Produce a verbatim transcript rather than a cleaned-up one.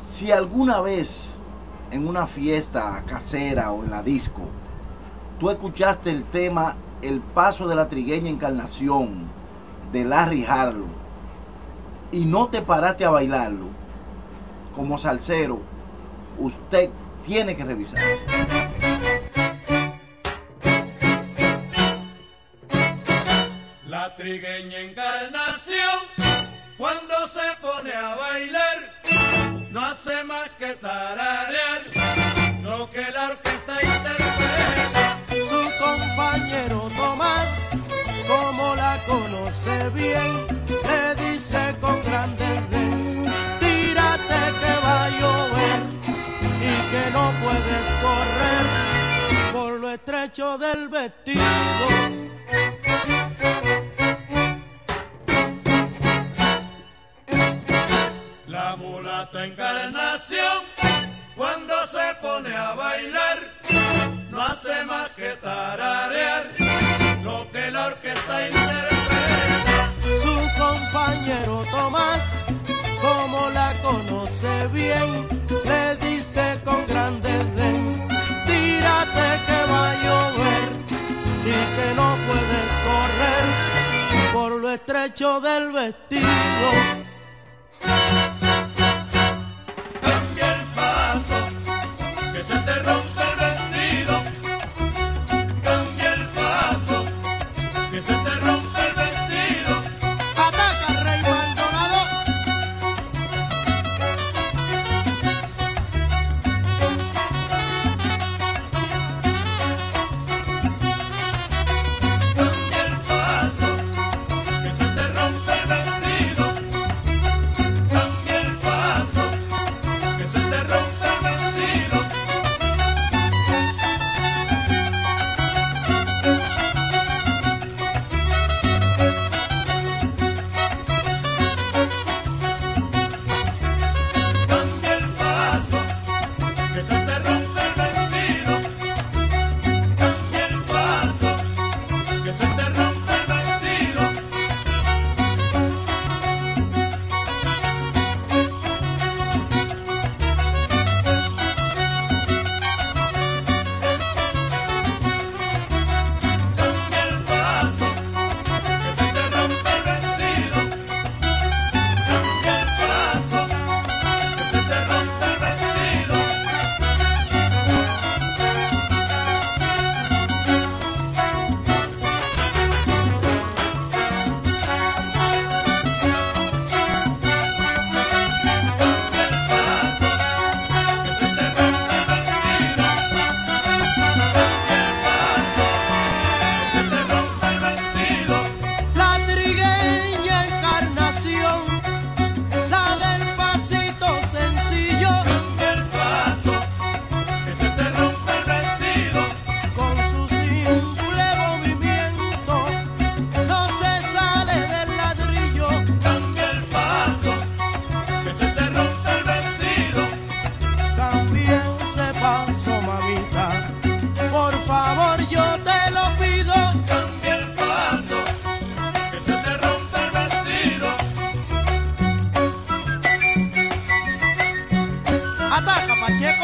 Si alguna vez en una fiesta casera o en la disco tú escuchaste el tema El Paso de la Trigueña Encarnación de Larry Harlow y no te paraste a bailarlo, como salsero, usted tiene que revisar eso. La trigueña Encarnación, cuando se pone a bailar, no hace más que tararear lo que la orquesta interpreta. Su compañero Tomás, como la conoce bien, le dice con gran desdén: tírate que va a llover y que no puedes correr por lo estrecho del vestido. La mulata Encarnación, cuando se pone a bailar, no hace más que tararear lo que la orquesta interpreta. Su compañero Tomás, como la conoce bien, le dice con gran desdén: tírate que va a llover y que no puedes correr por lo estrecho del vestido. Cambia el paso, que se te rompe el vestido. Cambia el paso, que se te rompe el vestido. ¡Ataca, Rey Maldonado! Cambia el paso, que se te rompe el vestido. Cambia el paso, que se te rompe el vestido. Cambia el paso, que se te rompe el vestido. Cambia el paso, que se te rompe el vestido. Cambia el paso, que se te rompe el vestido. Cambia el paso, que se te rompe el vestido. Cambia el paso, que se te rompe el vestido. Cambia el paso, que se te rompe el vestido. La trigueña Encarnación, la del pasito sencillo, Cambia el paso, que se te rompe el vestido. con su simple movimiento no se sale del ladrillo. Cambia el paso, que se te rompe el vestido. Cambia ese paso, mamita, por favor yo te lo pido. Cambia el paso, que se te rompe el vestido. Ataca, Pacheco.